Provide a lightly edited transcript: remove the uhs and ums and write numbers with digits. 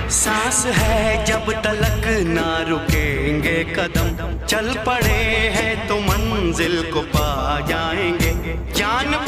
सांस है जब तलक ना रुकेंगे कदम, चल पड़े हैं तो मंजिल को पा जाएंगे। जान